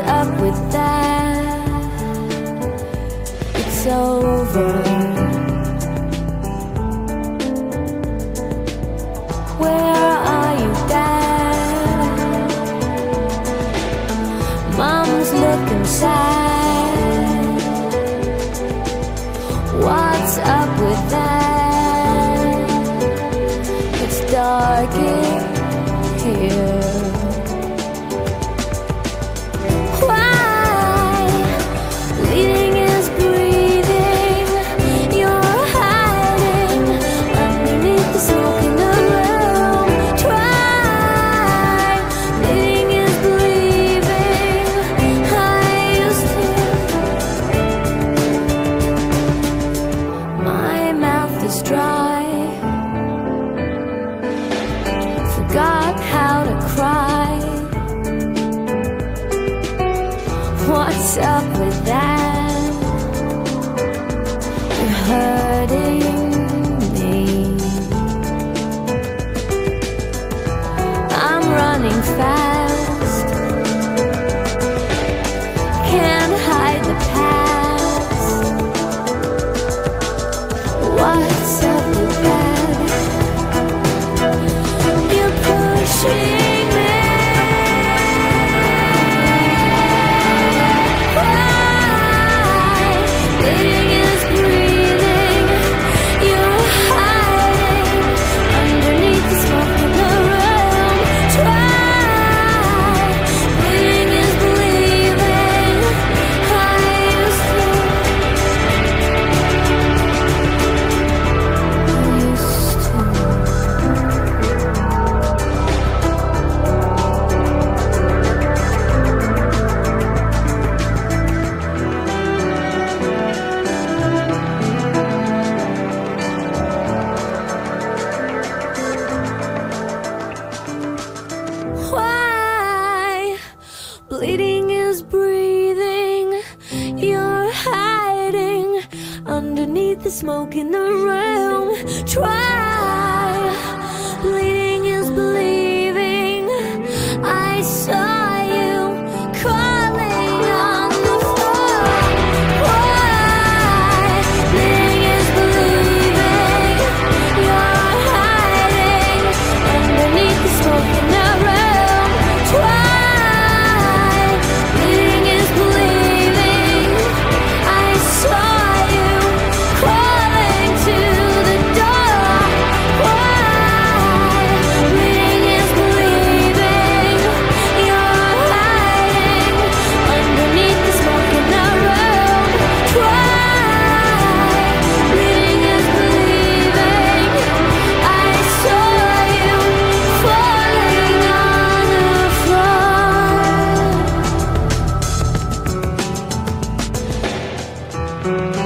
up with that? It's over. Where are you, Dad? Mom's looking sad. What's up with that? It's dark in here. Why? Bleeding is breathing. You're hiding underneath the smoke in the room. Try. Bleeding is believing. I used to. My mouth is dry. Forgot how to cry. What's up with that? You're hurting me. I'm running fast. Can't hide the past. What's up with that? You're pushing me. Why? Bleeding is breathing. You're hiding underneath the smoke in the room. Try. Bleeding is believing. I used to. Why? Bleeding is breathing. You're hiding underneath the smoke in the room. Try. Bleeding is believing. I saw you crawling on the floor. Why? Bleeding is believing. You're hiding underneath the smoke in the room. Try. Bleeding is believing. I saw you crawling to the door. Why? Bleeding is believing. You're hiding underneath the smoke in the room. Try. Bleeding is believing. I saw you falling on the floor.